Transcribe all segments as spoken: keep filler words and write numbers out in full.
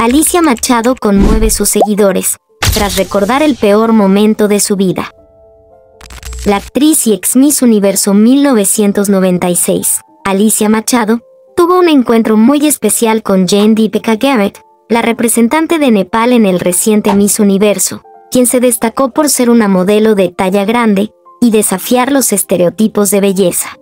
Alicia Machado conmueve a sus seguidores, tras recordar el peor momento de su vida. La actriz y ex Miss Universo mil novecientos noventa y seis, Alicia Machado, tuvo un encuentro muy especial con Jane Deepika Garrett, la representante de Nepal en el reciente Miss Universo, quien se destacó por ser una modelo de talla grande y desafiar los estereotipos de belleza.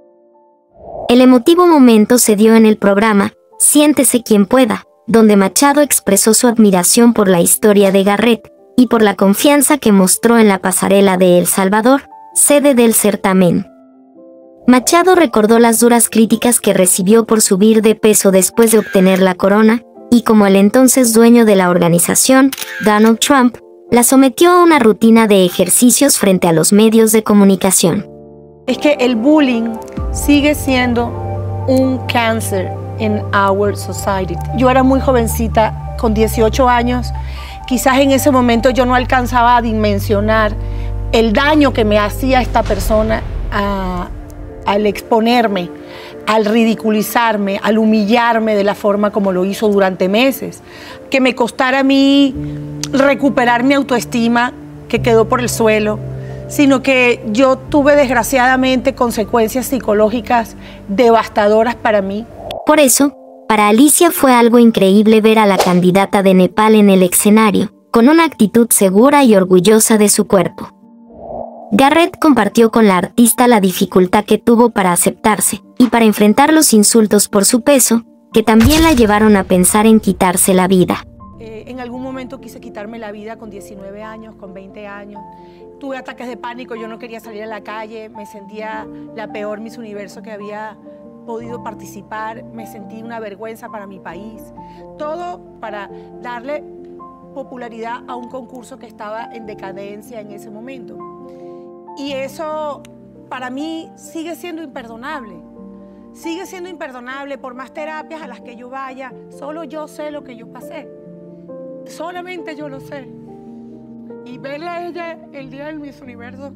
El emotivo momento se dio en el programa Siéntese quien pueda, donde Machado expresó su admiración por la historia de Garrett y por la confianza que mostró en la pasarela de El Salvador, sede del certamen. Machado recordó las duras críticas que recibió por subir de peso después de obtener la corona, y como el entonces dueño de la organización, Donald Trump, la sometió a una rutina de ejercicios frente a los medios de comunicación. Es que el bullying sigue siendo un cáncer en our society. Yo era muy jovencita, con dieciocho años, quizás en ese momento yo no alcanzaba a dimensionar el daño que me hacía esta persona a, al exponerme, al ridiculizarme, al humillarme de la forma como lo hizo durante meses. Que me costara a mí recuperar mi autoestima, que quedó por el suelo, sino que yo tuve desgraciadamente consecuencias psicológicas devastadoras para mí. Por eso, para Alicia fue algo increíble ver a la candidata de Nepal en el escenario, con una actitud segura y orgullosa de su cuerpo. Garrett compartió con la artista la dificultad que tuvo para aceptarse y para enfrentar los insultos por su peso, que también la llevaron a pensar en quitarse la vida. Eh, en algún momento quise quitarme la vida con diecinueve años, con veinte años. Tuve ataques de pánico, yo no quería salir a la calle, me sentía la peor Miss Universo que había podido participar, me sentí una vergüenza para mi país. Todo para darle popularidad a un concurso que estaba en decadencia en ese momento. Y eso para mí sigue siendo imperdonable. Sigue siendo imperdonable por más terapias a las que yo vaya. Solo yo sé lo que yo pasé. Solamente yo lo sé. Y verla a ella el día del Miss Universo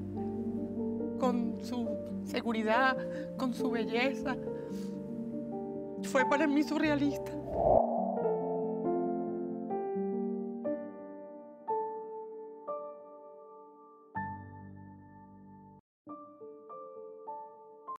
con su seguridad, con su belleza, fue para mí surrealista.